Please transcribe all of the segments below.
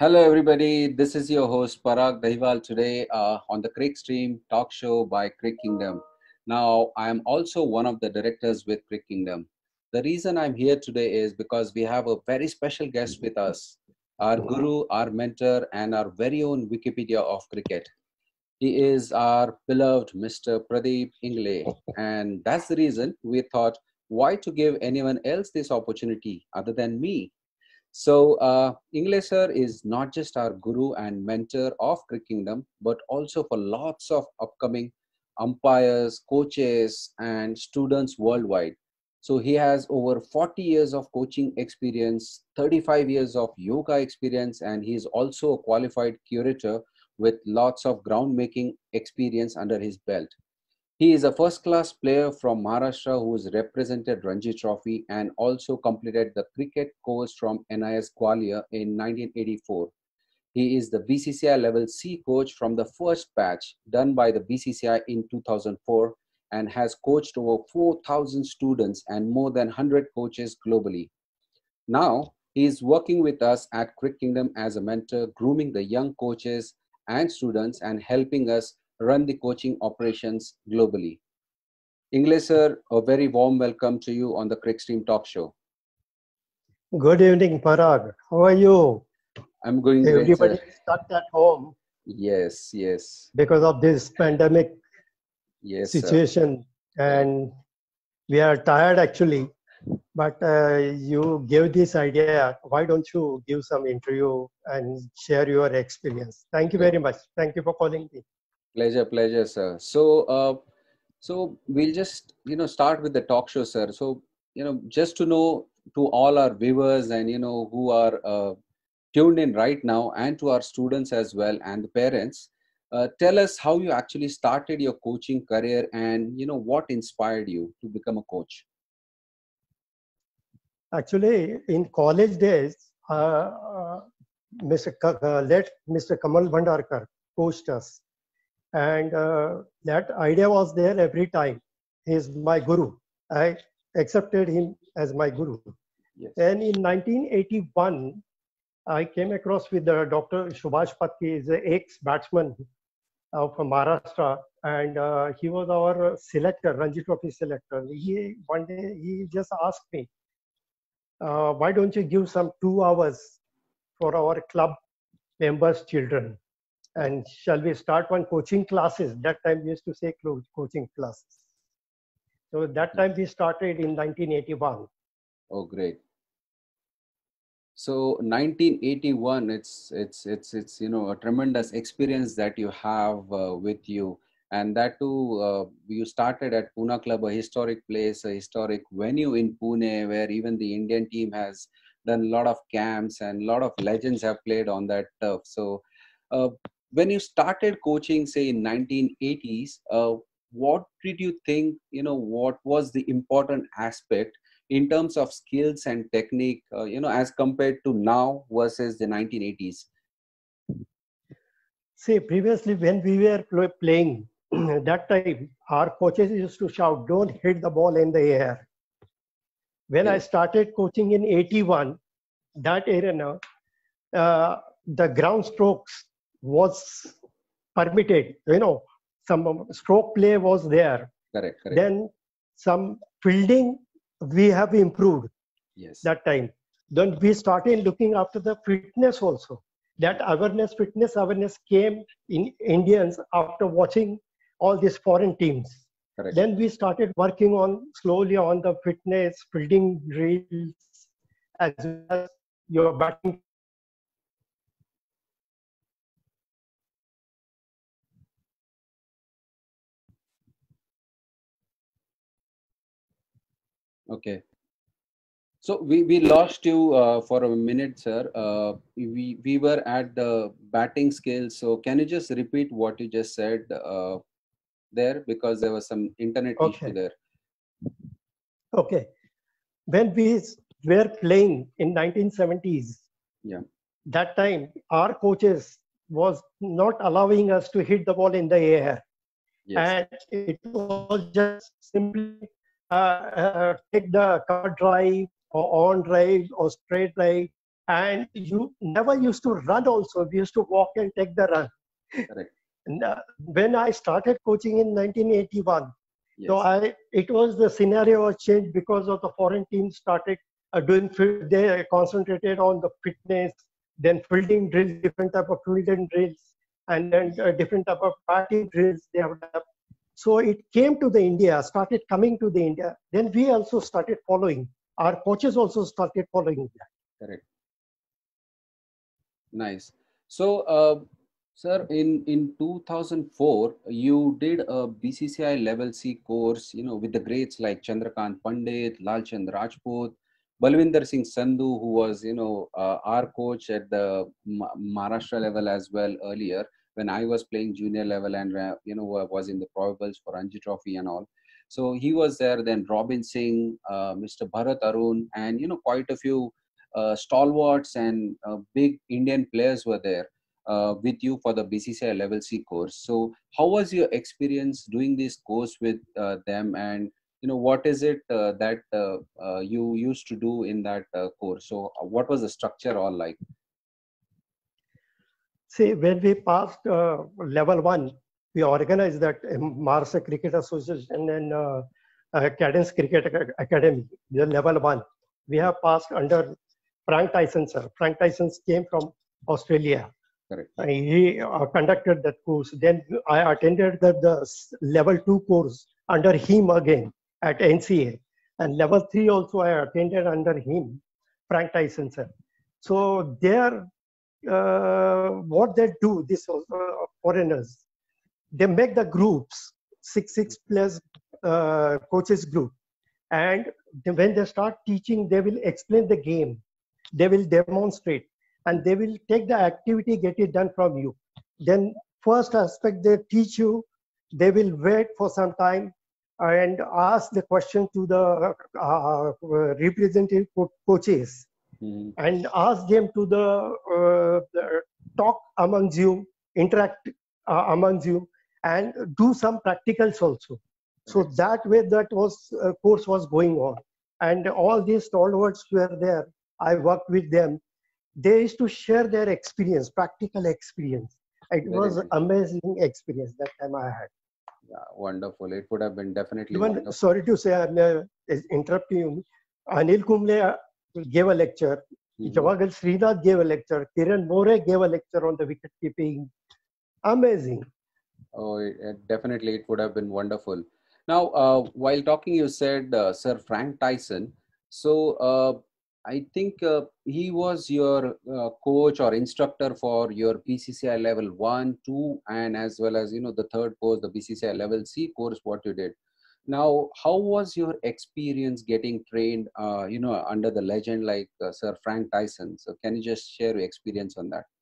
Hello, everybody. This is your host Parag Dahiwal today on the Crick Stream talk show by Crick Kingdom. Now, I am also one of the directors with Crick Kingdom. The reason I'm here today is because we have a very special guest with us, our guru, our mentor, and our very own Wikipedia of cricket. He is our beloved Mr. Pradeep Ingle, and that's the reason we thought, why to give anyone else this opportunity other than me? So, English sir is not just our guru and mentor of Cricket Kingdom, but also for lots of upcoming umpires, coaches, and students worldwide. So, he has over 40 years of coaching experience, 35 years of yoga experience, and he is also a qualified curator with lots of groundmaking experience under his belt. He is a first class player from Maharashtra who has represented Ranji Trophy and also completed the cricket course from NIS Gwalior in 1984. He is the BCCI Level C coach from the first batch done by the BCCI in 2004 and has coached over 4,000 students and more than 100 coaches globally. Now, he is working with us at Crick Kingdom as a mentor, grooming the young coaches and students and helping us run the coaching operations globally. English sir, a very warm welcome to you on the Crick Stream Talk Show. Good evening, Parag. How are you? I'm going great, Everybody sir. is stuck at home Yes. because of this pandemic Yes, sir. situation, and we are tired actually. But you gave this idea. Why don't you give some interview and share your experience? Thank you Great. very much. Thank you for calling me. Pleasure, sir. So we'll just start with the talk show, sir. So just to know, to all our viewers and who are tuned in right now, and to our students as well and the parents, tell us how you actually started your coaching career, and what inspired you to become a coach. Actually, in college days, late Mr. Kamal Bhandarkar coached us, and that idea was there every time. He is my guru. I accepted him as my guru. Yes. And in 1981, I came across with Dr. Subhash Patki, is an ex-batsman of Maharashtra, and he was our selector, Ranji Trophy selector. One day he just asked me, why don't you give some 2 hours for our club members' children? And shall we start one coaching classes? That time we used to say coaching classes. So that time we started in 1981. Oh, great. So 1981, it's a tremendous experience that you have with you, and that too you started at Pune Club, a historic place, a historic venue in Pune, where even the Indian team has done a lot of camps and a lot of legends have played on that turf. So uh, when you started coaching, say in 1980s, what did you think? What was the important aspect in terms of skills and technique, as compared to now versus the 1980s? See, previously when we were playing, that time our coaches used to shout, "Don't hit the ball in the air." When I Yes, started coaching in 81, that era now, the ground strokes was permitted. Some stroke play was there. correct. Then some fielding we have improved Yes, that time. Then we started looking after the fitness also. That fitness awareness came in Indians after watching all these foreign teams. correct. Then we started working on slowly on the fitness, fielding drills, as well as your batting. Okay. So we lost you for a minute, sir. We were at the batting skills. So can you just repeat what you just said there, because there was some internet issue Okay, there. okay. When we were playing in 1970s, Yeah. that time our coaches was not allowing us to hit the ball in the air, Yes. and it was just simply take the cover drive or on drive or straight drive And you never used to run also. We used to walk and take the run. Correct. And, when I started coaching in 1981, so Yes. it was the scenario was changed because of the foreign teams started they concentrated on the fitness, then fielding drills, different type of fielding drills, and then different type of batting drills they have done. So it came to the India, started coming to the India. Then we also started following. Our coaches also started following that. Correct. Nice. So, sir, in 2004, you did a BCCI Level C course, with the greats like Chandrakant Pandit, Lalchand Rajput, Balwinder Singh Sandhu, who was, our coach at the Maharashtra level as well earlier when I was playing junior level and, was in the probables for Ranji Trophy and all. So he was there. Then Robin Singh, Mr. Bharat Arun, and, quite a few stalwarts and big Indian players were there with you for the BCCI Level C course. So, how was your experience doing this course with them, and what is it that you used to do in that course? So, what was the structure all like? See, when we passed level 1, we organized that Maharashtra Cricket Association and Cadence Cricket Academy, the level 1. We have passed under Frank Tyson, sir. Frank Tyson came from Australia. Correct. He conducted that course. Then I attended the level 2 course under him again at NCA. And level 3 also I attended under him, Frank Tyson, sir. So there, what they do, these foreigners, they make the groups, six plus coaches group. And when they start teaching, they will explain the game. They will demonstrate and they will take the activity, get it done from you. Then first aspect they teach you, they will wait for some time and ask the question to the representative coaches and ask them to the talk amongst you, interact amongst you, and do some practicals also. So that way, that was course was going on, and all these stalwarts were there. I worked with them. They used to share their experience, practical experience. It was amazing experience that time I had. Yeah, wonderful. It would have been definitely Even, wonderful. sorry to say, I'm interrupting you. Anil Kumble gave a lecture. Jawaharlal Srinath gave a lecture. Kiran More gave a lecture on the wicket keeping. Amazing. Oh, definitely, it would have been wonderful. Now, while talking, you said Sir Frank Tyson. So, I think he was your coach or instructor for your BCCI level 1, 2, and as well as, the third course, the BCCI level C course, what you did. Now, how was your experience getting trained, under the legend like Sir Frank Tyson? So, can you just share your experience on that?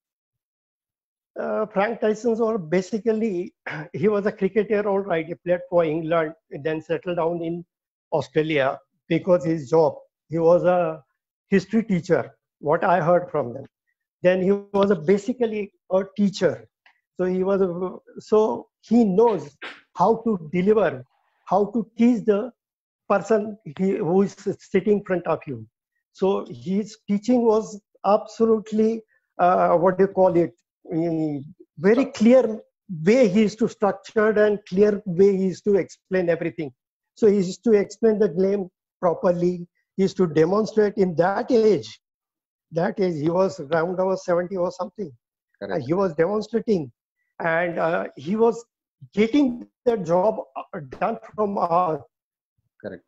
Frank Tyson was basically, he was a cricketer, all right. He played for England, then settled down in Australia because his job. He was a history teacher, what I heard from them. Then he was basically a teacher. So so he knows how to deliver, how to teach the person who is sitting in front of you. So his teaching was absolutely, what do you call it, very clear way he is to structured and clear way he is to explain everything. So he is to explain the game properly. He is to demonstrate in that age. That age, he was around over 70 or something. And he was demonstrating, and he was getting the job done from Correct.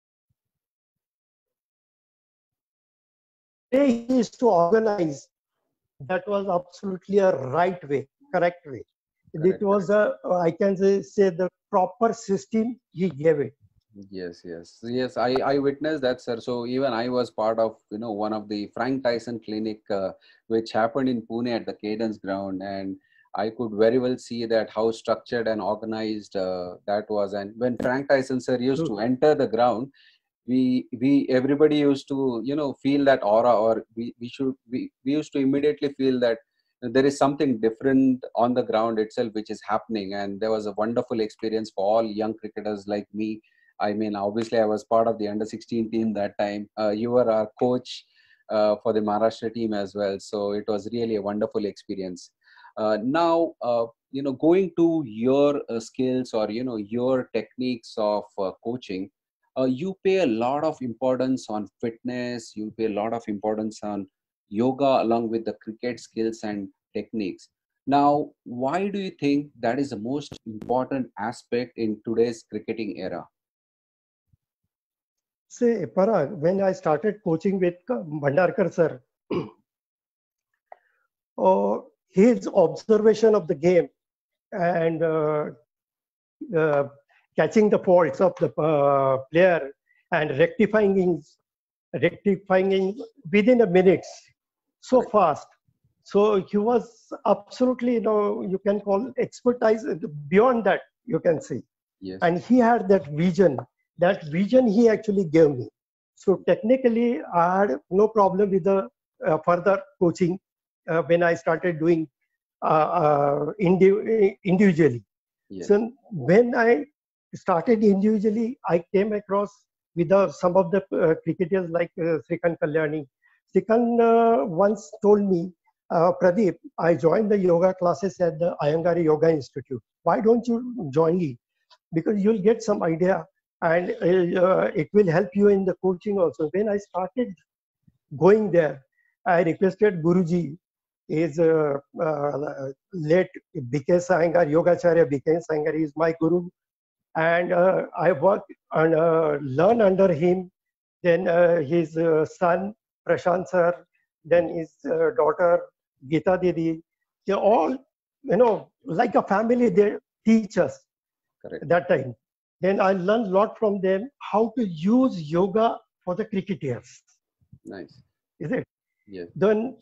He is to organize. That was absolutely a right way, correct way. It was I can say the proper system he gave it. Yes. I witnessed that, sir. So even I was part of one of the Frank Tyson clinic, which happened in Pune at the Cadence ground, and I could very well see that how structured and organized that was. And when Frank Tyson sir used to enter the ground, we everybody used to feel that aura, or we used to immediately feel that there is something different on the ground itself which is happening. And there was a wonderful experience for all young cricketers like me. I mean, obviously I was part of the under 16 team that time. You were our coach, for the Maharashtra team as well. So it was really a wonderful experience. Now, going to your skills or, your techniques of coaching, you pay a lot of importance on fitness, you pay a lot of importance on yoga along with the cricket skills and techniques. Now, why do you think that is the most important aspect in today's cricketing era? Say, Parag, when I started coaching with Bhandarkar sir, his observation of the game and catching the faults of the player and rectifying within a minute so fast. So he was absolutely, you can call expertise beyond that, you can say. Yes. And he had that vision. That vision he actually gave me. So technically, I had no problem with the further coaching when I started doing individually. Yes. So when I started individually, I came across with some of the cricketers like Srikant Kalyani. Srikant once told me, Pradeep, I joined the yoga classes at the Ayangari Yoga Institute. Why don't you join me? Because you'll get some idea and it will help you in the coaching also. When I started going there, I requested Guruji, is late BK Sayangar, Yogacharya BK Sayangar is my guru. And I worked and learn under him. Then his son, Prashant sir, then his daughter, Geeta Didi. They all, like a family, they teach us. Correct. That time. Then I learned a lot from them how to use yoga for the cricketers. Nice. Is it? Yes. Then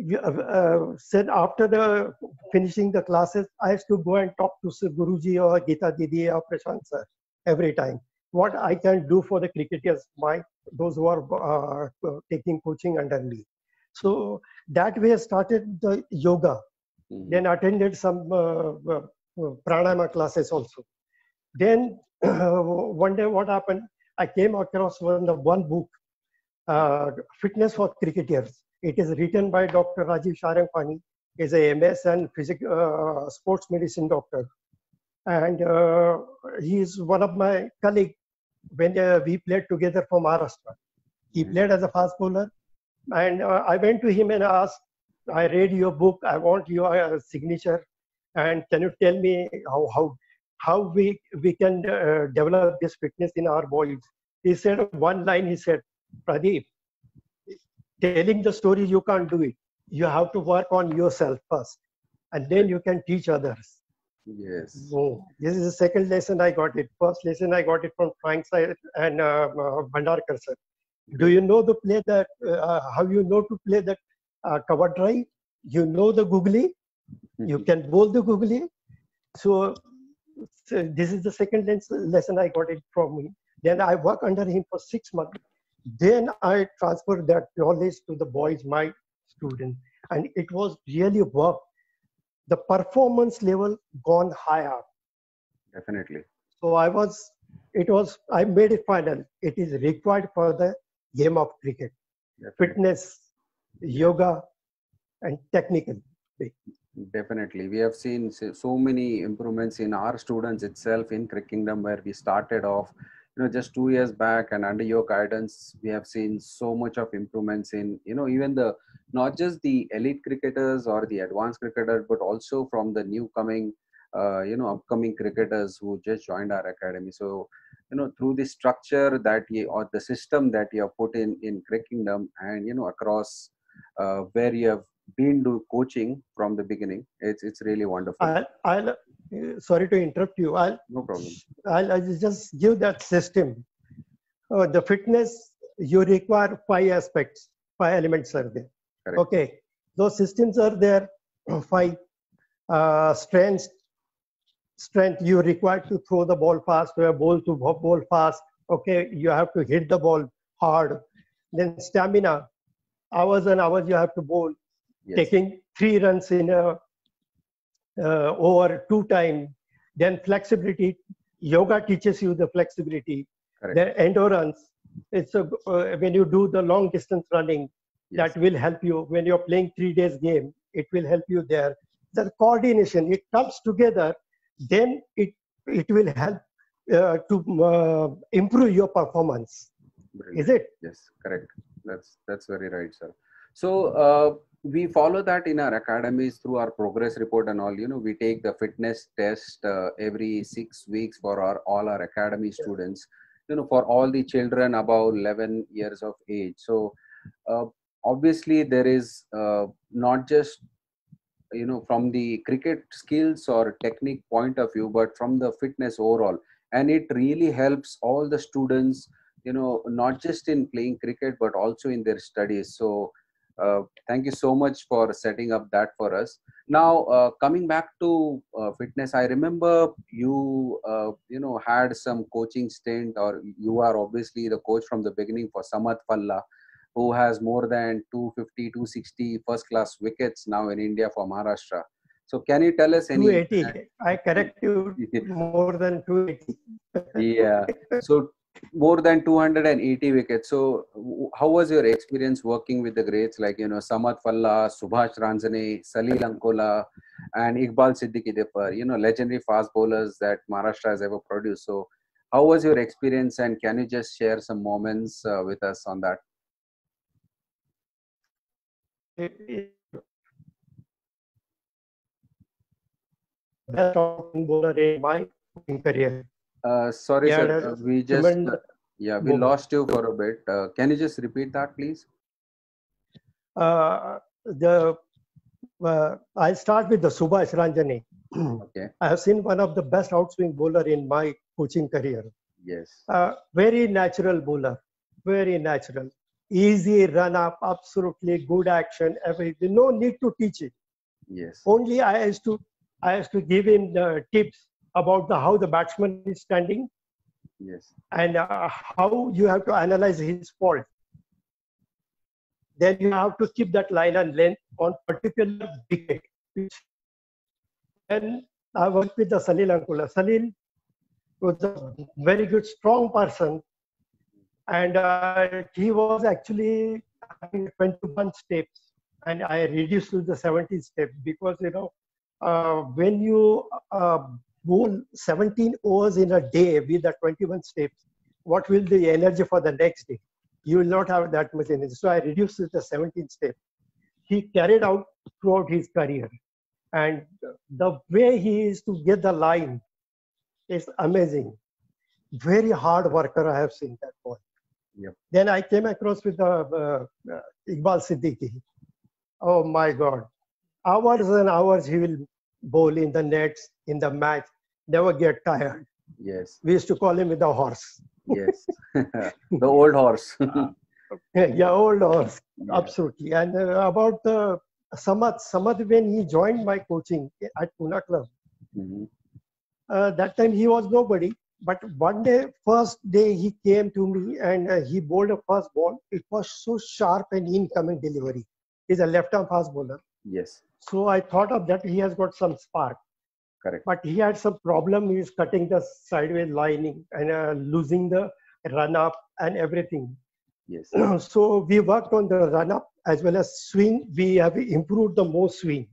said after finishing the classes, I used to go and talk to Guruji or Geeta Didi or Prashant sir every time. What I can do for the cricketers, those who are taking coaching under me. So that way I started the yoga. Mm-hmm. Then attended some pranayama classes also. Then one day what happened, I came across one book, Fitness for Cricketers. It is written by Dr. Rajiv Sharangpani. He is a MS and sports medicine doctor. And he is one of my colleagues when we played together for Maharashtra. He played as a fast bowler. And I went to him and asked, I read your book, I want your signature. And can you tell me how we can develop this fitness in our boys? He said one line, he said, Pradeep, telling the story, you can't do it. You have to work on yourself first, and then you can teach others. Yes. So this is the second lesson I got it. First lesson I got it from Frank sir and Bhandarkar sir. Do you know the play that, how you know to play that cover drive? You know the googly? You can bowl the googly? So this is the second lesson I got it from him. Then I worked under him for 6 months. Then I transferred that knowledge to the boys, my students, and it was really work. The performance level gone higher. Definitely. So I made it final. It is required for the game of cricket. Definitely. Fitness, yoga, and technical. Definitely. We have seen so many improvements in our students itself in Cricket Kingdom, where we started off, just 2 years back, and under your guidance, we have seen so much of improvements in, even not just the elite cricketers or the advanced cricketers, but also from the new coming, upcoming cricketers who just joined our academy. So, through the structure or the system that you have put in Cricket Kingdom and, across where you have been do coaching from the beginning, it's really wonderful. Sorry to interrupt you. No problem. I'll just give that system. The fitness, you require 5 aspects, 5 elements are there. Correct. Okay, those systems are there. 5 strength. You require to throw the ball fast, to bowl fast. Okay, you have to hit the ball hard. Then stamina, hours and hours you have to bowl. Yes. Taking 3 runs in over 2 times. Then flexibility. Yoga teaches you the flexibility. Correct. Then endurance. It's when you do the long distance running, Yes. That will help you when you're playing 3 days game. It will help you there. The coordination, it comes together, then it will help to improve your performance. Is Brilliant. it? Yes, correct. That's very right, sir. So we follow that in our academies through our progress report and all. We take the fitness test every 6 weeks for our all our academy students. For all the children above 11 years of age. So uh, obviously there is not just from the cricket skills or technique point of view, but from the fitness overall, and it really helps all the students, not just in playing cricket but also in their studies. So thank you so much for setting up that for us. Now coming back to fitness, I remember you had some coaching stint, or you are obviously the coach from the beginning for Samad Falla, who has more than 250, 260 first class wickets now in India for Maharashtra. So can you tell us any? 280. I correct you, more than 280. Yeah. So more than 280 wickets. So how was your experience working with the greats like, Samad Falla, Subhash Ranjane, Salil Ankola, and Iqbal Siddiqui Dipar, legendary fast bowlers that Maharashtra has ever produced. So how was your experience, and can you just share some moments with us on that? Best outing bowler in my career. Sorry, He had sir. a We just, tremendous yeah, we bowler. lost you for a bit. Can you just repeat that, please? The I'll start with the Subhash Ranjane. Okay. I have seen one of the best outswing bowler in my coaching career. Yes. Very natural bowler, very natural. Easy run up, absolutely good action, everything. No need to teach it. Yes. Only I used to give him the tips about how the batsman is standing Yes. and how you have to analyze his fault. Then you have to keep that line and length on particular wicket. Then I worked with the Salil Ankola. Salil was a very good, strong person, and he was actually having 21 steps, and I reduced to the 17 steps because when you bowl 17 overs in a day with the 21 steps, what will the energy for the next day? You will not have that much energy. So I reduced it to 17 steps. He carried out throughout his career, and the way he is to get the line is amazing. Very hard worker, I have seen that boy. Yep. Then I came across with Iqbal Siddiqui. Oh my God. Hours and hours he will bowl in the nets, in the match, never get tired. Yes. We used to call him with the horse. Yes. The old horse. Yeah, old horse, Yeah. absolutely. And about Samad, when he joined my coaching at Pune Club, Mhm. that time he was nobody. But one day, first day he came to me and he bowled a first ball. It was so sharp and incoming delivery. He's a left-arm fast bowler. Yes. So I thought of that he has got some spark. Correct. But he had some problem. He is cutting the sideways lining and losing the run up and everything. Yes. So we worked on the run up as well as swing. We have improved the more swing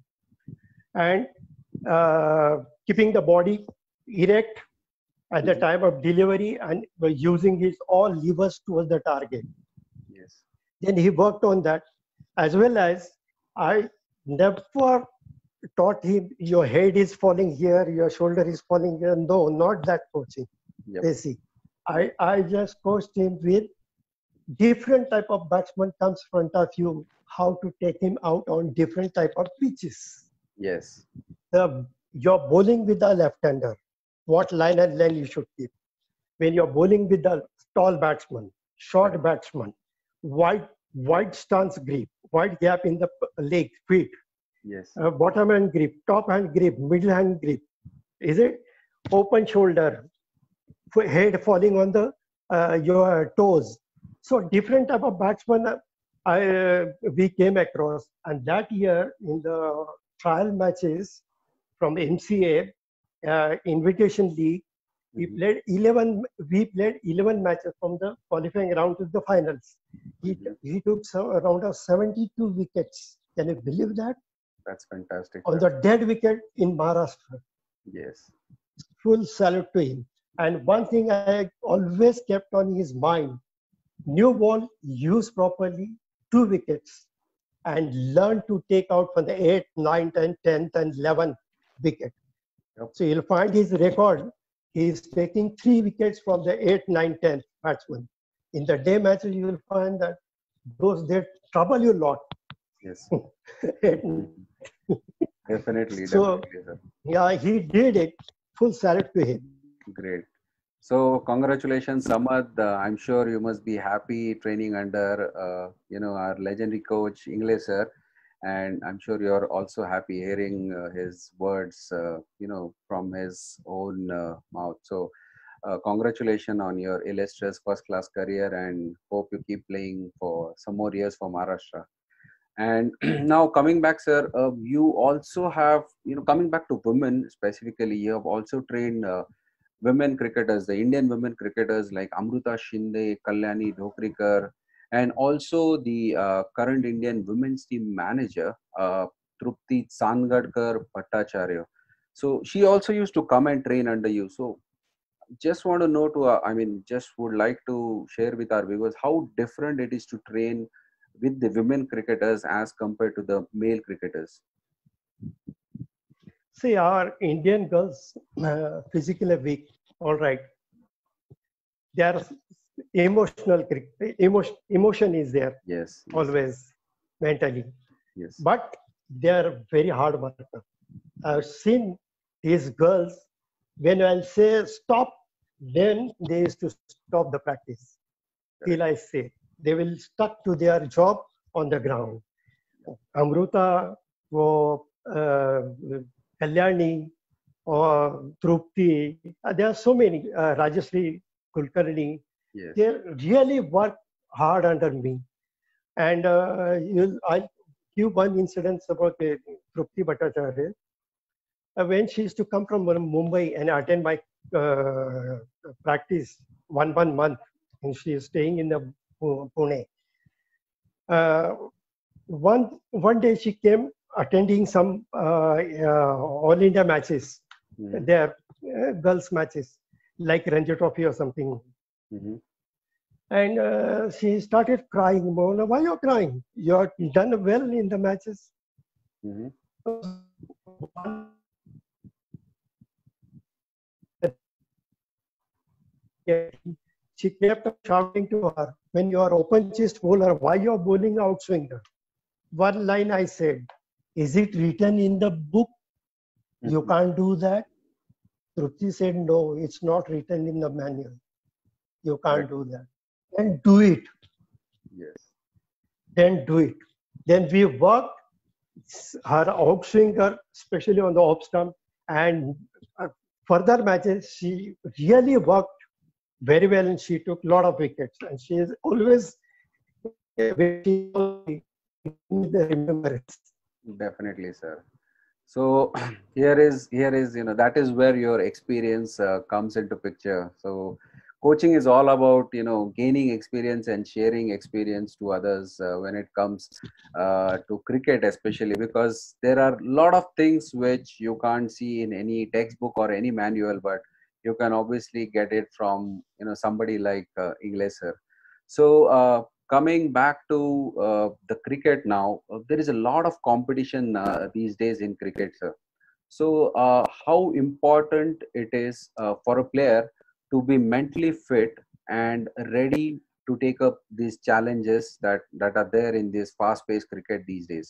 and keeping the body erect at the time of delivery and using his all levers towards the target. Yes. Then he worked on that as well as I never taught him your head is falling here, your shoulder is falling here. No, not that coaching. Yep. Basic. I just coached him with different type of batsman comes front of you, how to take him out on different type of pitches. Yes. You're bowling with the left-hander, what line and length you should keep. When you're bowling with the tall batsman, short batsman, wide stance grip, wide gap in the leg, feet, Yes. bottom hand grip, top hand grip, middle hand grip. Is it open shoulder, head falling on the your toes? So different type of batsman we came across, and that year in the trial matches from MCA Invitation League, We played 11 matches from the qualifying round to the finals. He took around of 72 wickets. Can you believe that? That's fantastic. On the dead wicket in Maharashtra. Yes. Full salute to him. And one thing I always kept on his mind, new ball used properly, 2 wickets, and learn to take out from the 8th, 9th, and 10th, and 11th wicket. Yep. So you'll find his record. He is taking 3 wickets from the 8th, 9th, 10th batsman. In the day matches, you will find that they trouble you a lot. Yes. Definitely. So, definitely, sir. yeah, he did it. Full salute to him. Great. So congratulations, Samad. I'm sure you must be happy training under our legendary coach English sir, and I'm sure you're also happy hearing his words from his own mouth. So congratulations on your illustrious first class career, and hope you keep playing for some more years for Maharashtra. And now coming back, sir, you also have, coming back to women specifically, you have also trained women cricketers, the Indian women cricketers like Amruta Shinde, Kalyani Dhokrikar, and also the current Indian women's team manager, Trupti Sangadkar Bhattacharya. So she also used to come and train under you. So just want to know just would like to share with our viewers how different it is to train with the women cricketers as compared to the male cricketers. See, our Indian girls physically weak, all right. They are emotional, emotion is there. Yes. Always, mentally. Yes. But they are very hard worker. I've seen these girls, when I'll say stop, then they used to stop the practice. Till I say, they will stuck to their job on the ground. Amruta, Kalyani, or Trupti, there are so many, Rajashree Kulkarni, Yes. they really work hard under me. And I'll give one incident about Trupti Bhattacharya. When she used to come from Mumbai and attend my practice one month, and she is staying in the Pune. One day she came attending some All India matches, their girls matches like Ranji Trophy or something. And she started crying. Why are you crying? You have done well in the matches. She kept shouting to her, when you are open chest bowler, why you are bowling outswinger? One line I said, is it written in the book? You can't do that. Trupti said, no, it's not written in the manual. You can't do that. Then do it. Yes. Then do it. Then we worked her outswinger, especially on the off stump, and further matches, she really worked very well, and she took a lot of wickets. And she is always remembrance. Definitely, sir. So here is that is where your experience comes into picture. So coaching is all about gaining experience and sharing experience to others when it comes to cricket, especially because there are a lot of things which you can't see in any textbook or any manual, but you can obviously get it from somebody like English sir. So coming back to the cricket now, there is a lot of competition these days in cricket, sir. So how important it is for a player to be mentally fit and ready to take up these challenges that are there in this fast-paced cricket these days?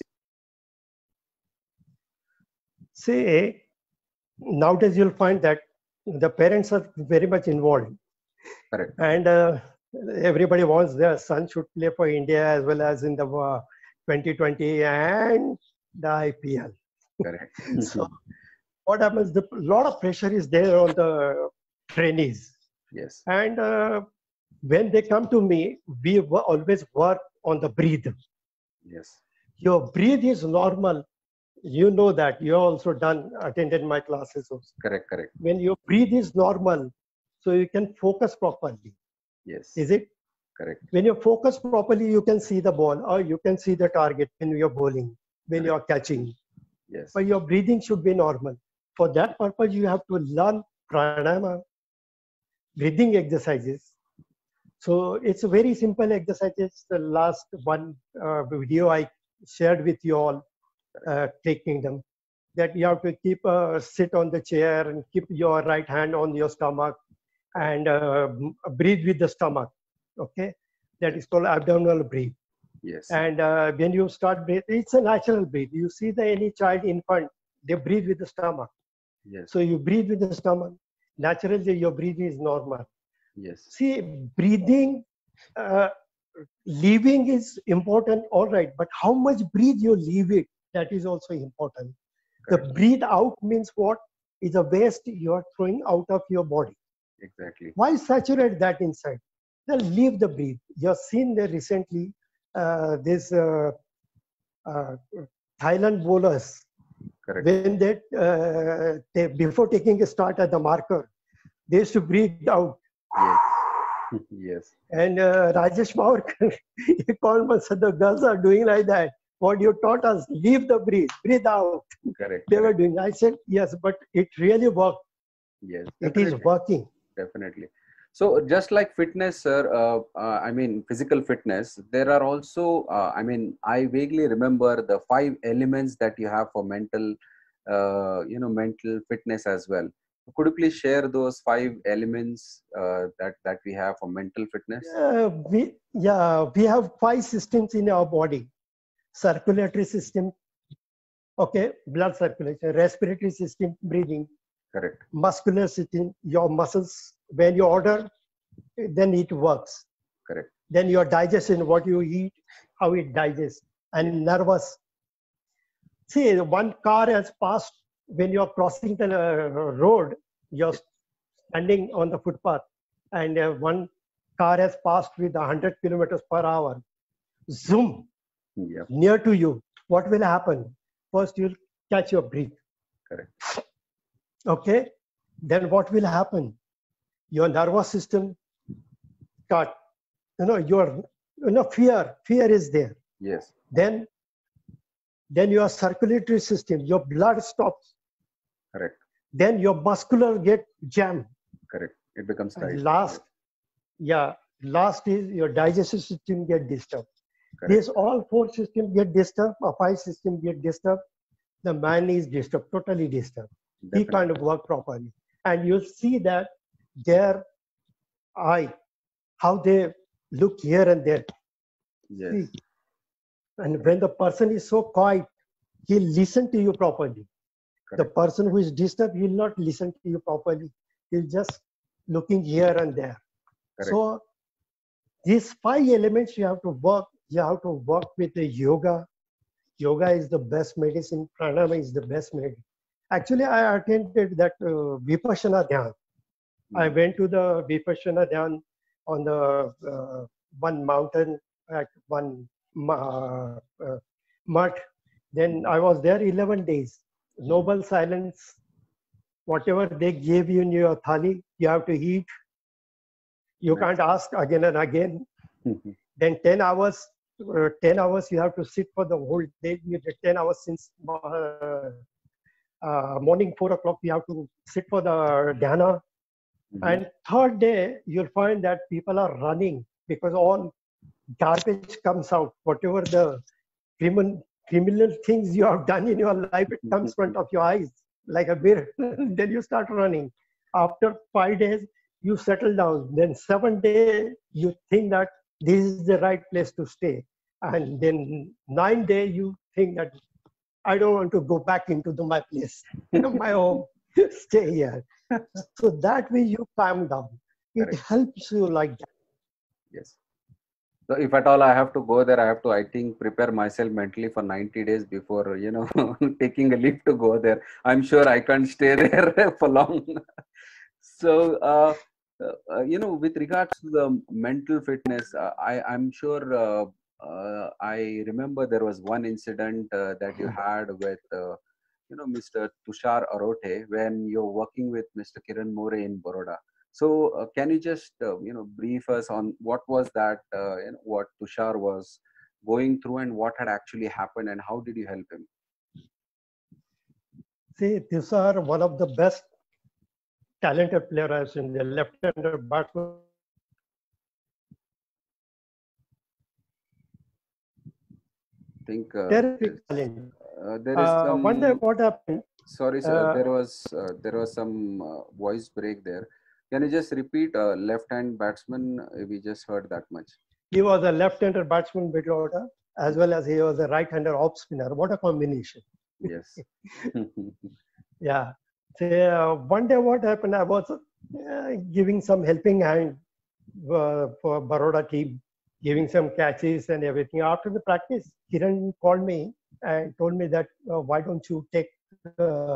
See, nowadays you'll find that the parents are very much involved. Correct. And everybody wants their son should play for India as well as in the 2020 and the IPL. Correct. So what happens, a lot of pressure is there on the trainees. Yes. And when they come to me, we always work on the breathe. Yes. Your breathe is normal. You know that. You also attended my classes also. Correct. When your breathe is normal, so you can focus properly. Yes. Is it? Correct. When you focus properly, you can see the ball or you can see the target when you're bowling, when you're catching. Yes. But your breathing should be normal. For that purpose, you have to learn pranayama, breathing exercises. So it's a very simple exercises. The last one video I shared with you all, Click Kingdom, that you have to keep sit on the chair and keep your right hand on your stomach and breathe with the stomach. Okay, that is called abdominal breathe. Yes. And when you start breathe, it's a natural breathe. You see the any child infant, they breathe with the stomach. Yes. So you breathe with the stomach. Naturally, your breathing is normal. Yes. See, breathing, uh, leaving is important, all right, but how much breathe you leave it, that is also important. Correct. The breathe out means what? Is a waste you are throwing out of your body. Exactly. Why saturate that inside? Then leave the breathe. You have seen there recently this Thailand bowlers. Correct. When they before taking a start at the marker, they used to breathe out. Yes. Yes. And Rajesh Maur, he called me, said the girls are doing like that. What you taught us, leave the breathe out. Correct. They were Correct. doing. I said yes, but it really worked. Yes. It is Definitely. working. Definitely. So just like fitness, sir, I mean, physical fitness, there are also, I mean, I vaguely remember the 5 elements that you have for mental, mental fitness as well. Could you please share those 5 elements that we have for mental fitness? We have 5 systems in our body: circulatory system, okay, blood circulation; respiratory system, breathing; Correct. muscular system, your muscles. When you order, then it works. Correct. Then your digestion, what you eat, how it digests, and nervous. See, one car has passed when you're crossing the road, you're standing on the footpath, and one car has passed with 100 kilometers per hour. Zoom, Yep. near to you. What will happen? First, you'll catch your breath. Correct. Okay? Then what will happen? Your nervous system cut. Fear is there. Yes. Then your circulatory system, your blood stops. Correct. Then your muscular get jammed. Correct. It becomes tight. And last is your digestive system get disturbed. Correct. These all 4 systems get disturbed, or 5 systems get disturbed. The man is disturbed, totally disturbed. Definitely. He can't work properly. And you'll see that their eye, how they look here and there. Yes. See? And when the person is so quiet, he'll listen to you properly. Correct. The person who is disturbed, he'll not listen to you properly. He'll just looking here and there. Correct. So these 5 elements you have to work. You have to work with the yoga. Yoga is the best medicine. Pranayama is the best medicine. Actually, I attended that Vipassana Dhyan. I went to the Vipassana Dhyan on the one mountain at one mutt. Then I was there 11 days. Noble silence. Whatever they gave you in your thali, you have to eat. You can't ask again and again. Then 10 hours you have to sit for the whole day. You get 10 hours since morning 4 o'clock. You have to sit for the dhyana. And third day, you'll find that people are running because all garbage comes out. Whatever the criminal things you have done in your life, it comes in front of your eyes like a mirror. Then you start running. After 5 days, you settle down. Then 7th day, you think that this is the right place to stay. And then 9th day, you think that I don't want to go back into my place, my home, stay here. So that way you calm down. It Correct. helps you like that. Yes. So if at all I have to go there, I have to, I think, prepare myself mentally for 90 days before, taking a leave to go there. I'm sure I can't stay there for long. So, with regards to the mental fitness, I'm sure I remember there was one incident that you had with, Mr. Tushar Arote when you're working with Mr. Kiran More in Baroda. So can you just brief us on what was that what Tushar was going through and what had actually happened and how did you help him? See, these are one of the best talented players I've seen. The left-hander batsman. I think Terrific talent. there is One day, some. what happened? Sorry, sir, there was some voice break there. Can you just repeat? Left-hand batsman. We just heard that much. He was a left-hander batsman, mid order, as well as he was a right-hander off spinner. What a combination! Yes. Yeah. So one day, what happened? I was giving some helping hand for Baroda team, giving some catches and everything. After the practice, Kiran called me and told me that why don't you take uh,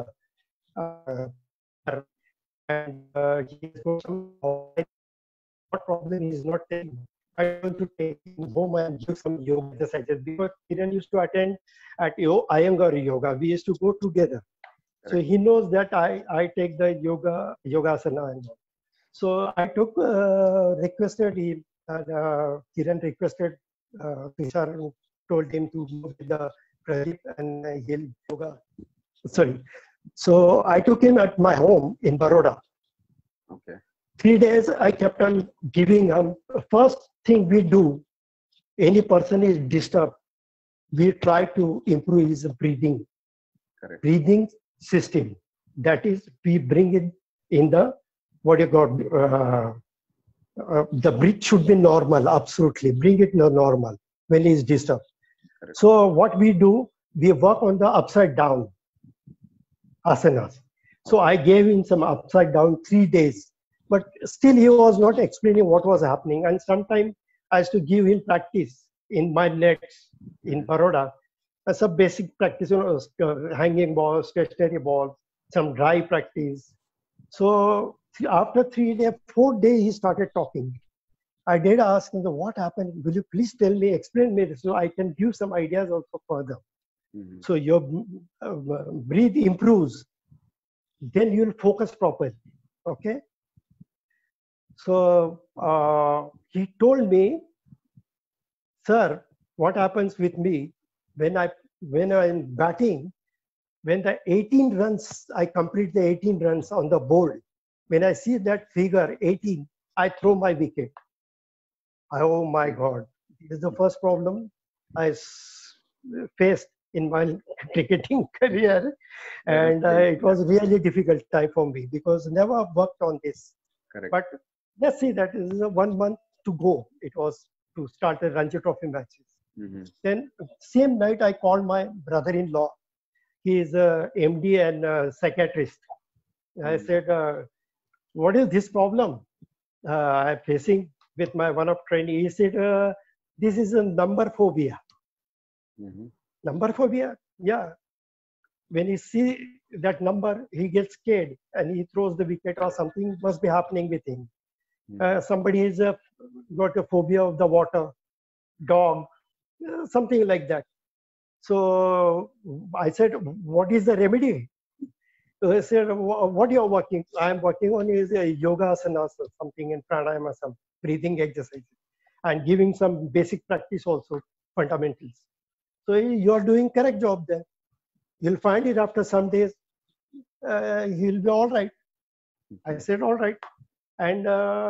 and he's got some what problem is not taking. I want to take him home and give some yoga exercises because Kiran used to attend at Iyengar yoga. We used to go together. So he knows that I take the yogasana and all. So I took requested him, Kiran requested Tushar told him to go with the Pradeep and he'll yoga. Sorry. So I took him at my home in Baroda. Okay. 3 days I kept on giving him. First thing we do, any person is disturbed, we try to improve his breathing. Correct. Breathing system. That is, we bring it in the what you got. The breath should be normal. Absolutely, bring it normal when he is disturbed. Correct. So what we do, we work on the upside down asanas. So I gave him some upside down 3 days, but still he was not explaining what was happening. And sometimes I used to give him practice in my nets in Baroda. Some basic practice, hanging ball, stationary ball, some dry practice. So after 3 days, 4 days, he started talking. I did ask him, what happened? Will you please tell me, explain me so I can give some ideas also further. Mm-hmm. So your breathe improves, then you'll focus properly. Okay. So he told me, sir, what happens with me when I'm batting, when the 18 runs, I complete the 18 runs on the board. When I see that figure 18, I throw my wicket. Oh my God. This is the first problem I faced in my cricketing career. And it was really difficult time for me because never worked on this. Correct. But let's see that is 1 month to go. It was to start the Ranji Trophy matches. Mm-hmm. Then same night I called my brother-in-law. He is a MD and a psychiatrist. I said, what is this problem I'm facing with my one of training? He said, this is a number phobia. Mm-hmm. Number phobia? Yeah. When he see that number, he gets scared and he throws the wicket or something must be happening with him. Mm-hmm. Somebody is got a phobia of the water, dog, something like that. So I said, what is the remedy? So I said, what you are working? I am working on is a yoga asana, something in pranayama, some breathing exercises, and giving some basic practice also, fundamentals. So you are doing correct job there. You'll find it after some days. He'll be all right. I said, all right. And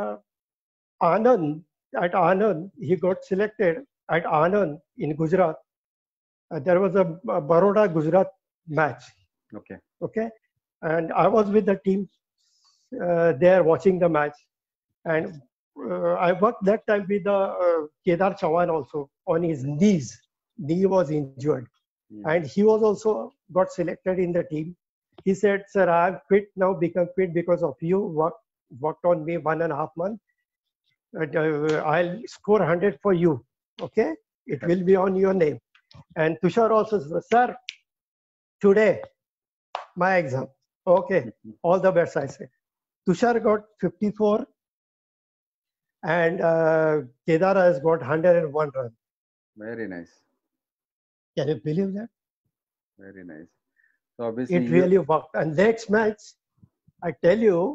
Anand, at Anand, he got selected at Anand in Gujarat. There was a Baroda Gujarat match. Okay. Okay. And I was with the team there watching the match. And I worked that time with Kedar Chavan also on his knees. Knee was injured. And he was also got selected in the team. He said, sir, I'm fit now, become fit because of you. Worked on me 1.5 months. I'll score 100 for you. Okay. It will be on your name. And Tushar also said, sir, today, my exam. Okay, all the best, I said. Tushar got 54 and Kedar has got 101 runs. Very nice. Can you believe that? Very nice. So obviously it really worked. And next match, I tell you,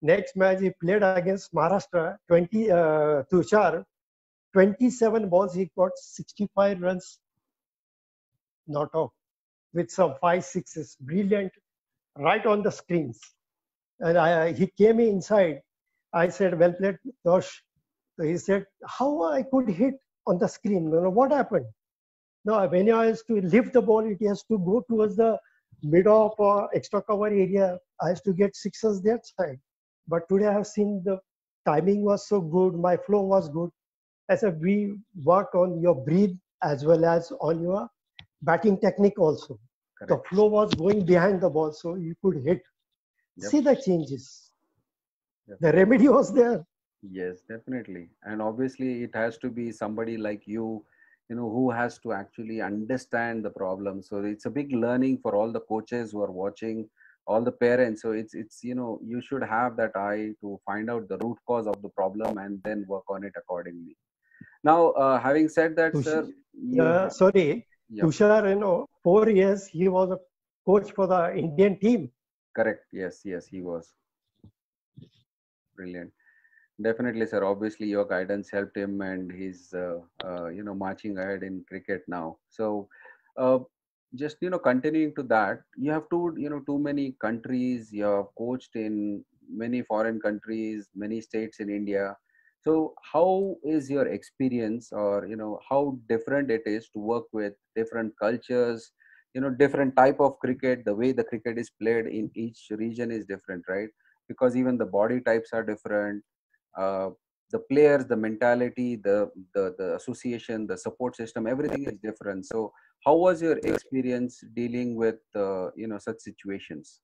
Next match he played against Maharashtra, 20 Tushar, 27 balls he got 65 runs, not out, with some 5 6s, brilliant, right on the screens. And he came inside. I said, well played, Tosh. So he said, how I could hit on the screen? What happened? No, when I has to lift the ball, it has to go towards the middle of extra cover area. I has to get sixes that side. But today I have seen the timing was so good, my flow was good. I said, we worked on your breathe as well as on your batting technique also. Correct. The flow was going behind the ball, so you could hit. Yep. See the changes. Definitely. The remedy was there. Yes, definitely. And obviously, it has to be somebody like you know, who has to actually understand the problem. So it's a big learning for all the coaches who are watching, all the parents. So it's you know, you should have that eye to find out the root cause of the problem and then work on it accordingly. Now, having said that, sir, Sorry, Yep. Tushar, 4 years he was a coach for the Indian team. Correct. Yes, he was. Brilliant. Definitely, sir. Obviously, your guidance helped him, and he's you know, marching ahead in cricket now. So, uh, just you know, continuing to that, you have too many countries. You have coached in many foreign countries, many states in India. So, how is your experience, or you know, how different it is to work with different cultures? You know, different type of cricket. The way the cricket is played in each region is different, right? Because even the body types are different, uh, the players, the mentality, the association, the support system, everything is different. So how was your experience dealing with you know, such situations?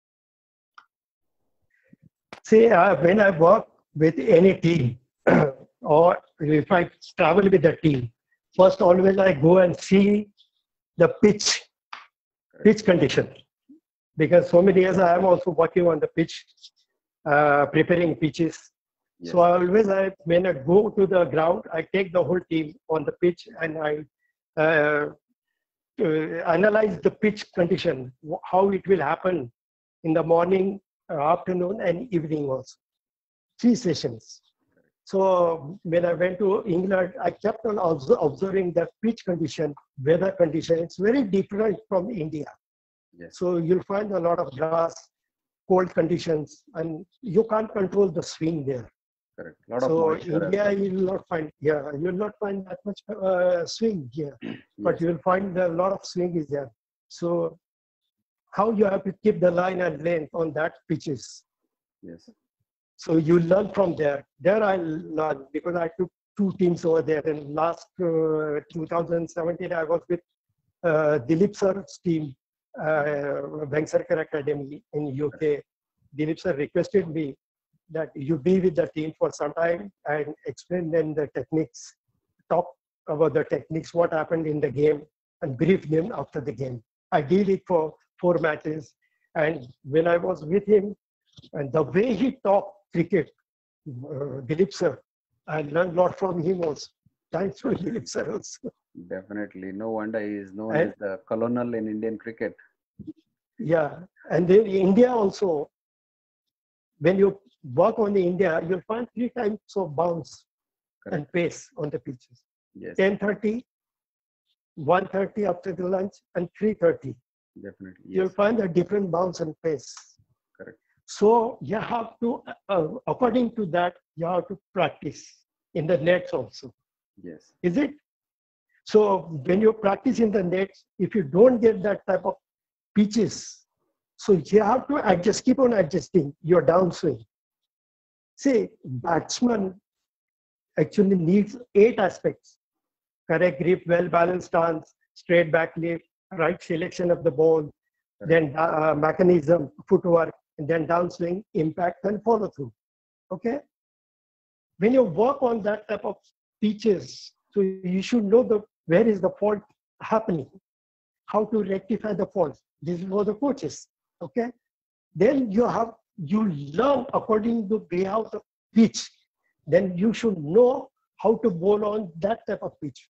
See, when I work with any team or if I travel with a team, first always I go and see the pitch condition. Because so many years I am also working on the pitch, preparing pitches. Yes. So when I go to the ground, I take the whole team on the pitch and I analyze the pitch condition, how it will happen in the morning, afternoon, and evening also. 3 sessions. So when I went to England, I kept on observing the pitch condition, weather condition. It's very different from India. Yes. So you'll find a lot of grass, cold conditions, and you can't control the swing there. Correct. Lot so of India, you'll not find that much swing here, yes. But you'll find a lot of swing is there. So how you have to keep the line and length on that pitches. Yes. So you learn from there. There I learned because I took 2 teams over there. In last 2017, I was with Dilip Sir's team, Vengsarkar Academy in UK. Dilip Sir requested me that you be with the team for some time and explain them the techniques, talk about the techniques, what happened in the game, and brief them after the game. I did it for 4 matches. And when I was with him, and the way he talked cricket, Dilip Sir, I learned a lot from him also. Thanks for Dilip Sir also. Definitely. No wonder he is known as the colonel in Indian cricket. Yeah. And then India also, when you work on the India, you'll find 3 types of bounce. Correct. And pace on the pitches. Yes. 10:30, 1:30 after the lunch, and 3:30. Definitely. Yes. You'll find a different bounce and pace. Correct. So you have to, according to that, you have to practice in the nets also. Yes. Is it? So when you practice in the nets, if you don't get that type of pitches, so you have to adjust, keep on adjusting your downswing. See, batsman actually needs 8 aspects: correct grip, well-balanced stance, straight back lift, right selection of the ball, then mechanism, footwork, and then downswing, impact, and follow through. Okay? When you work on that type of pitches, so you should know where is the fault happening, how to rectify the fault. This is for the coaches. Okay? Then you learn according to the layout of the pitch. Then you should know how to bowl on that type of pitch.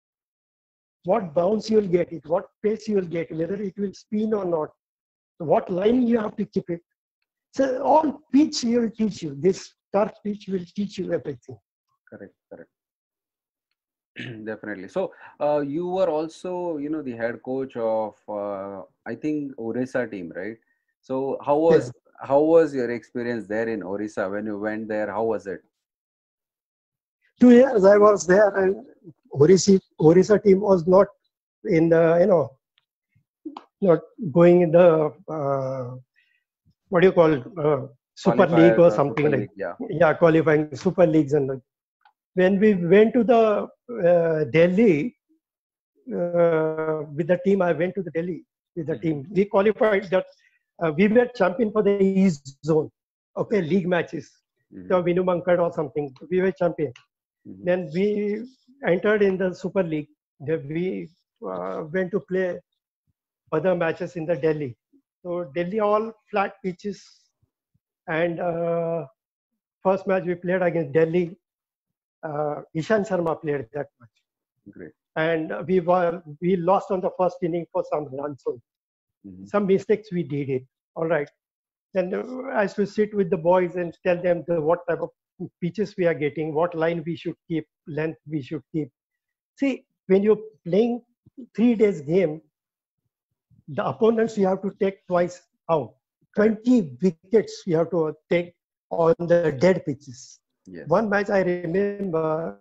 What bounce you'll get it, what pace you'll get, whether it will spin or not, what line you have to keep it. So all pitch will teach you. This turf pitch will teach you everything. Correct, correct. Definitely. So, you were also, the head coach of, I think, Orissa team, right? So, Yes. how was your experience there in Orissa when you went there? How was it? 2 years I was there, and Orissa team was not in the, not going in the, what do you call, Super League Qualifiers or or Super something like, League? Yeah. yeah, qualifying Super Leagues. And when we went to the Delhi with the team, I went to the Delhi with the team. We qualified that we were champion for the East Zone. Okay, league matches. Mm-hmm. So Vinu Mankad or something. We were champion. Mm-hmm. Then we entered in the Super League. Then we went to play other matches in the Delhi. So Delhi all flat pitches, and first match we played against Delhi. Ishan Sharma played that match. Great. And we lost on the first inning for some runs. So Mm-hmm. some mistakes we did it. All right. Then I used to sit with the boys and tell them what type of pitches we are getting, what line we should keep, length we should keep. See, when you're playing 3 days game, the opponents you have to take twice out. 20 wickets you have to take on the dead pitches. Yes. One match I remember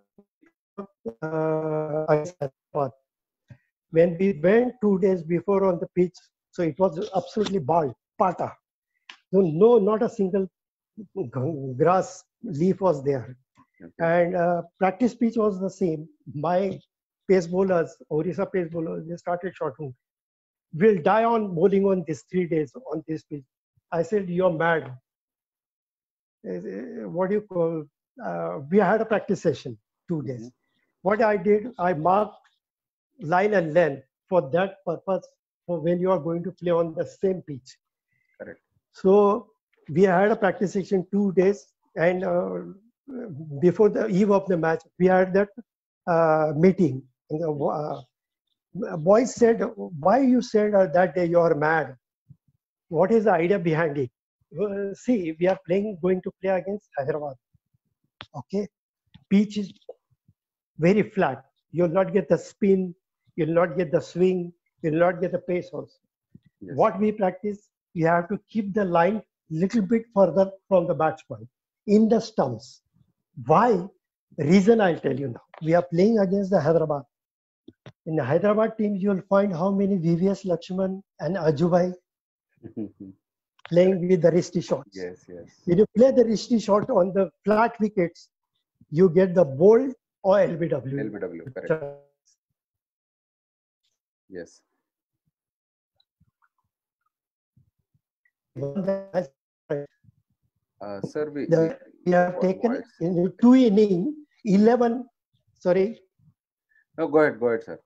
against Hyderabad. When we went 2 days before on the pitch, so it was absolutely bald, pata. No, not a single grass leaf was there. Okay. And practice pitch was the same. My pace bowlers, Orissa pace bowlers, they started shouting, "We'll die on bowling on this 3 days on this pitch." I said, "You're mad." What do you call? We had a practice session 2 days. What I did, I marked line and length for that purpose for when you are going to play on the same pitch. Correct. So we had a practice session 2 days, and before the eve of the match, we had that meeting. And the boys said, "Why you said that day you are mad? What is the idea behind it?" See, we are going to play against Hyderabad. Okay, pitch is very flat. You'll not get the spin. You'll not get the swing. You'll not get the pace also. Yes. What we practice, you have to keep the line little bit further from the batsman in the stumps. Why? Reason I'll tell you now. We are playing against the Hyderabad. In the Hyderabad team, you'll find how many VVS Lakshman and Ajubai playing with the wristy shots. Yes, yes. When you play the wristy shot on the flat wickets, you get the bold or LBW. LBW, correct. Yes. Sir, we have taken in 2 innings 11. Sorry. No, go ahead, sir.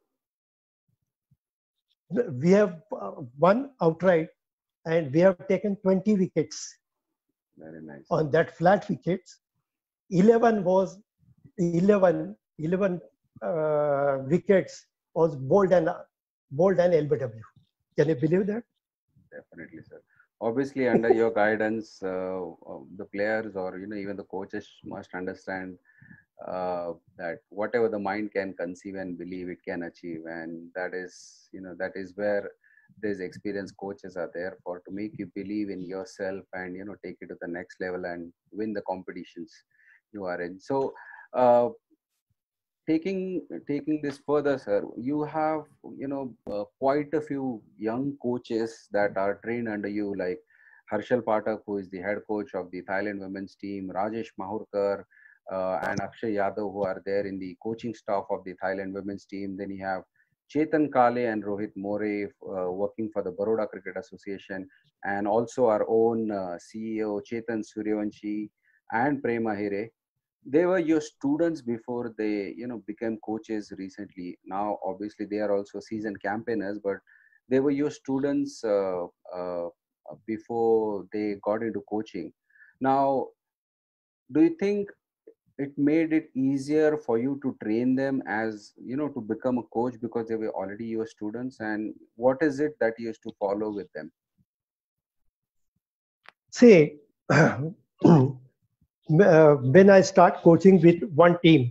We have won outright, and we have taken 20 wickets. Very nice. On that flat wickets, 11 wickets was bold and LBW. Can you believe that? Definitely, sir. Obviously, under your guidance, the players or even the coaches must understand that whatever the mind can conceive and believe, it can achieve, and that is where these experienced coaches are there for, to make you believe in yourself and take it to the next level and win the competitions you are in. So taking this further, sir, you have quite a few young coaches that are trained under you, like Harshal Pathak, who is the head coach of the Thailand women's team, Rajesh Mahurkar, and Akshay Yadav, who are there in the coaching staff of the Thailand women's team. Then you have Chetan Kale and Rohit More working for the Baroda Cricket Association, and also our own CEO Chetan Suryavanshi and Prema Hire. They were your students before they became coaches recently. Now obviously they are also seasoned campaigners, but they were your students before they got into coaching. Now, do you think it made it easier for you to train them as to become a coach because they were already your students? And what is it that you used to follow with them? See, when I start coaching with one team,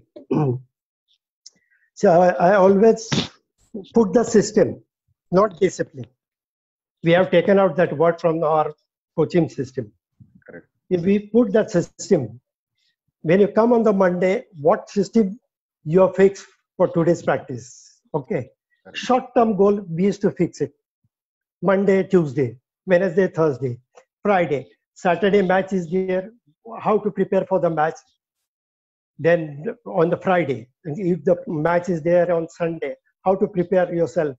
so I always put the system, not discipline. We have taken out that word from our coaching system. Correct. If we put that system, when you come on the Monday, what system you have fixed for today's practice? Okay. Correct. Short-term goal, we used to fix it. Monday, Tuesday, Wednesday, Thursday, Friday, Saturday match is there. How to prepare for the match? Then on the Friday, and if the match is there on Sunday, how to prepare yourself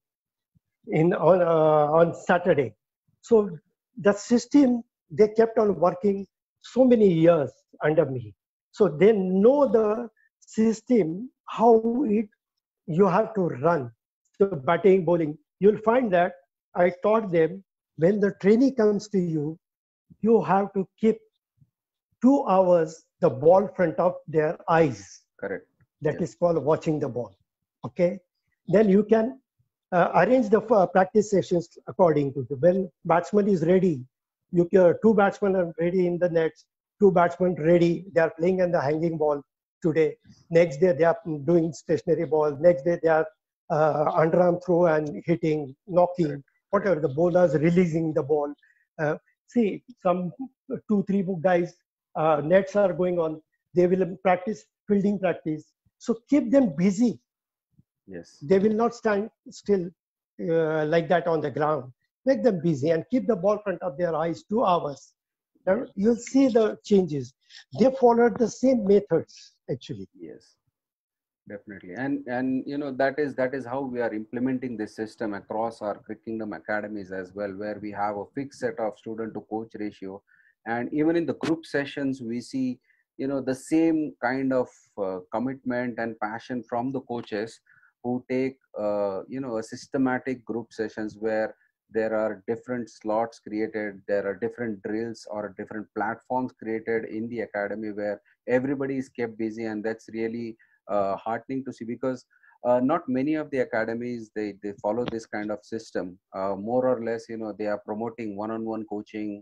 on Saturday. So the system they kept on working so many years under me. So they know the system how it you have to run. So batting, bowling, you'll find that I taught them when the training comes to you, you have to keep 2 hours the ball front of their eyes. Correct. That Yes. is called watching the ball. Okay. Then you can arrange the practice sessions according to the when batsman is ready. Two batsmen are ready in the nets. Two batsmen ready. They are playing in the hanging ball today. Next day they are doing stationary ball. Next day they are underarm throw and hitting, knocking, Correct. whatever. The bowlers releasing the ball. See, some 2, 3 guys nets are going on. They will practice fielding practice. So keep them busy. Yes. They will not stand still like that on the ground. Make them busy and keep the ball front of their eyes 2 hours. And you'll see the changes. They followed the same methods actually. Yes. Definitely, and that is how we are implementing this system across our Cricket Kingdom academies as well, where we have a fixed set of student to coach ratio, and even in the group sessions we see the same kind of commitment and passion from the coaches who take a systematic group sessions where there are different slots created, there are different drills or different platforms created in the academy where everybody is kept busy, and that's really heartening to see because not many of the academies they follow this kind of system. More or less, they are promoting one-on-one coaching,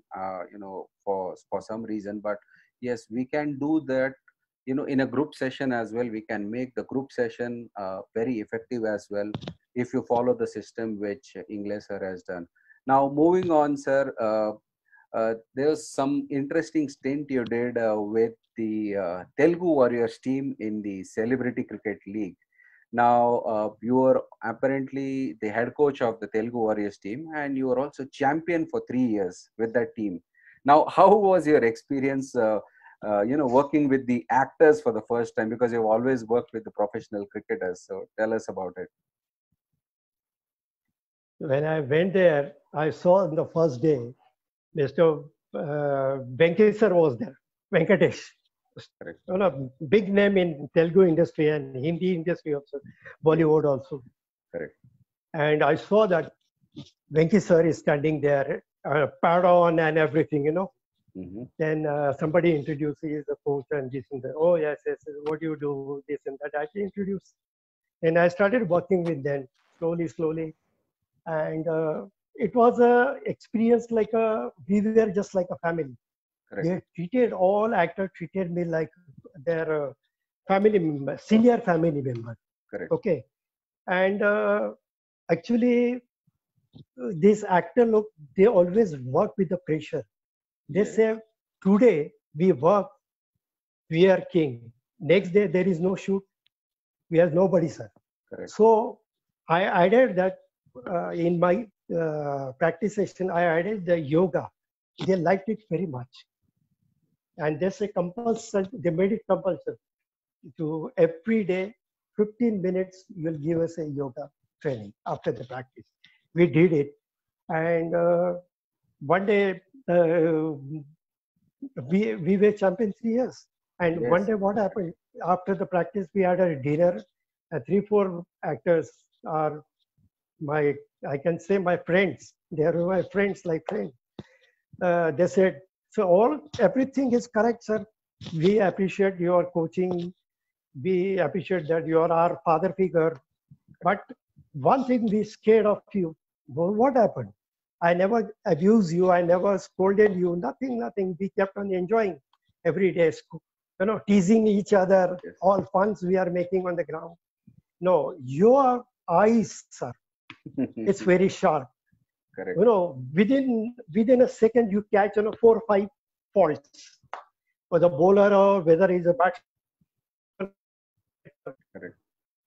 for some reason. But yes, we can do that. In a group session as well, we can make the group session very effective as well if you follow the system which English sir has done. Now, moving on, sir. There's some interesting stint you did with the Telugu Warriors team in the Celebrity Cricket League. Now, you were apparently the head coach of the Telugu Warriors team, and you were also champion for 3 years with that team. Now, how was your experience, working with the actors for the first time? Because you've always worked with the professional cricketers. So tell us about it. When I went there, I saw on the first day, Mr. Venkatesh sir was there. Venkatesh. Correct. Big name in Telugu industry and Hindi industry also, Bollywood also. Correct. And I saw that Venki sir is standing there, pad on and everything, Mm-hmm. Then somebody introduced, he is the coach and this and that. Oh, yes, what do you do, this and that. I introduced. And I started working with them slowly. And it was a experience we were just like a family. Correct. All actors treated me like their family member, senior family member. Correct. Okay. And actually, this actor, look, they always work with the pressure. They say, today we work, we are king. Next day, there is no shoot. We are nobody, sir. Correct. So I added that in my practice session, I added the yoga. They liked it very much. And they say compulsory, they made it compulsory to every day, 15 minutes, you will give us a yoga training after the practice. We did it. And one day, we were champion 3 years. And Yes. one day, what happened? After the practice, we had a dinner. 3-4 actors are I can say my friends. They are my friends, like friends. They said, so everything is correct, sir. We appreciate your coaching. We appreciate that you are our father figure. But one thing we scared of you. Well, what happened? I never abused you. I never scolded you. Nothing, nothing. We kept on enjoying every day, teasing each other, Yes. all funs we are making on the ground. No, your eyes, sir, it's very sharp. Correct. Within a second, you catch 4 or 5 faults for the bowler or whether he's a batsman. Correct.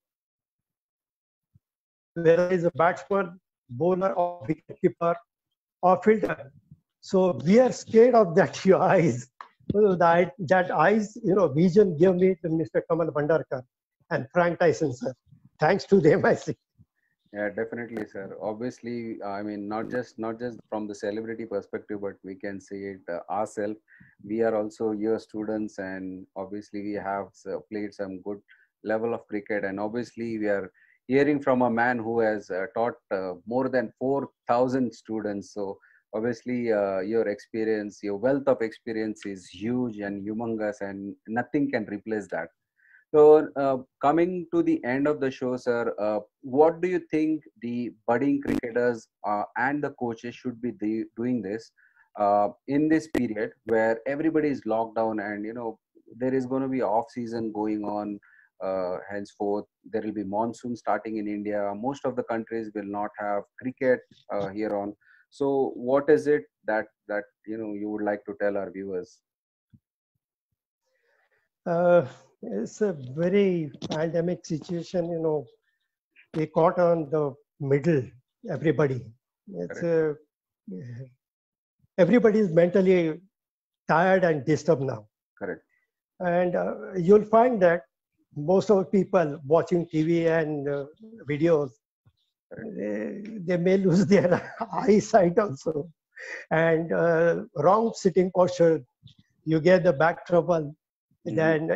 Whether he's a batsman, bowler, or wicketkeeper or fielder. So we are scared of that your eyes. That eyes, vision gave me to Mr. Kamal Bhandarkar and Frank Tyson, sir. Thanks to them, I see. Yeah, definitely, sir. Obviously, I mean, not just from the celebrity perspective, but we can see it ourselves. We are also your students, and obviously, we have played some good level of cricket. And obviously, we are hearing from a man who has taught more than 4,000 students. So obviously, your experience, your wealth of experience is huge and humongous, and nothing can replace that. So, coming to the end of the show, sir, what do you think the budding cricketers and the coaches should be doing this in this period where everybody is locked down and there is going to be off season going on henceforth. There will be monsoon starting in India. Most of the countries will not have cricket here on. So, what is it that you would like to tell our viewers? It's a very pandemic situation, we caught on the middle, everybody. It's Correct. everybody is mentally tired and disturbed now. Correct. And you'll find that most of the people watching TV and videos, they may lose their eyesight also. And wrong sitting posture, you get the back trouble. Then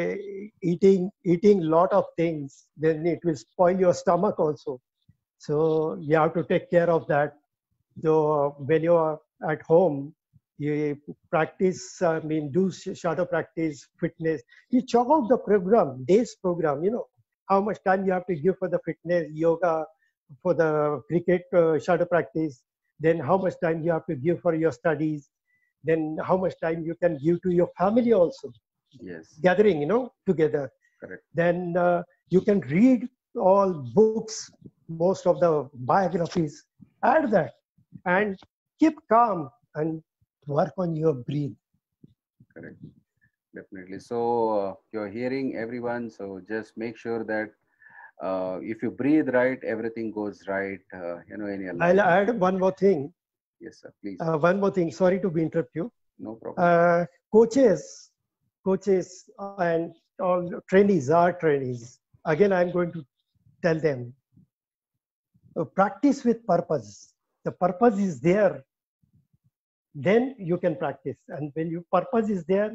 eating lot of things, then it will spoil your stomach also. So you have to take care of that. So when you are at home, you practice, do shadow practice, fitness. You chalk out the program, day's program, how much time you have to give for the fitness, yoga, for the cricket shadow practice, then how much time you have to give for your studies, then how much time you can give to your family also. Yes. Gathering, together. Correct. Then you can read all books, most of the biographies, add that and keep calm and work on your breath. Correct. Definitely. So you're hearing everyone. So just make sure that if you breathe right, everything goes right. In your life. I'll add one more thing. Yes, sir. Please. One more thing. Sorry to be interrupt you. No problem. Coaches and all trainees are trainees. Again, I'm going to tell them, practice with purpose. The purpose is there, then you can practice. And when your purpose is there,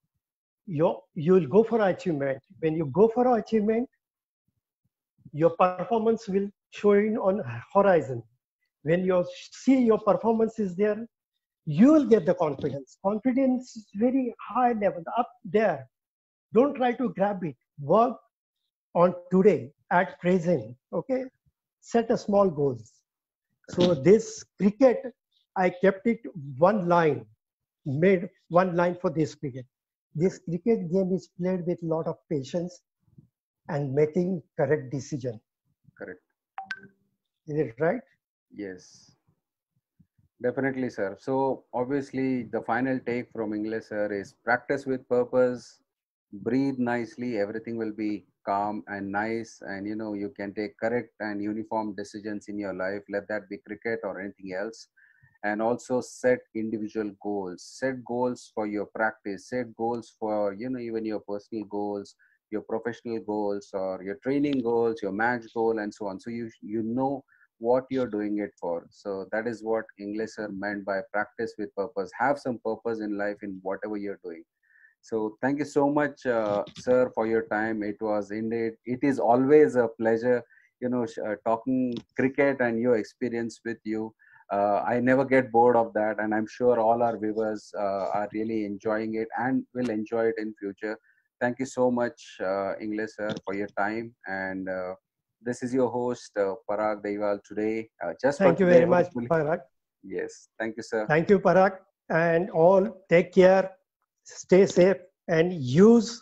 you'll go for achievement. When you go for achievement, your performance will show in on horizon. When you see your performance is there, you will get the confidence. Confidence is very high level, up there. Don't try to grab it. Work on today, at present, okay? Set a small goals. So this cricket, I kept it one line, made one line for this cricket. This cricket game is played with a lot of patience and making correct decision. Correct. Is it right? Yes. Definitely, sir. So obviously the final take from English, sir, is practice with purpose, breathe nicely, everything will be calm and nice, and you can take correct and uniform decisions in your life, let that be cricket or anything else. And also set individual goals, set goals for your practice, set goals for even your personal goals, your professional goals, or your training goals, your match goal, and so on. So you know what you're doing it for. So that is what English sir meant by practice with purpose. Have some purpose in life in whatever you're doing. So thank you so much, sir, for your time. It was indeed, it is always a pleasure, talking cricket and your experience with you. I never get bored of that, and I'm sure all our viewers are really enjoying it and will enjoy it in future. Thank you so much, English sir, for your time. And this is your host, Parag Deiwal today. Just for Thank you today, very much, hopefully. Parag. Yes. Thank you, sir. Thank you, Parag. And all, take care, stay safe, and use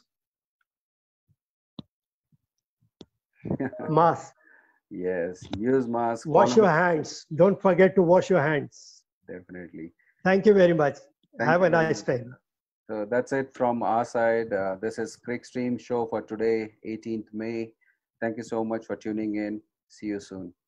mask. Yes. Use mask. Wash your hands. Don't forget to wash your hands. Definitely. Thank you very much. Thank Have you a very nice much. time. So that's it from our side. This is Crick Stream Show for today, 18th May. Thank you so much for tuning in. See you soon.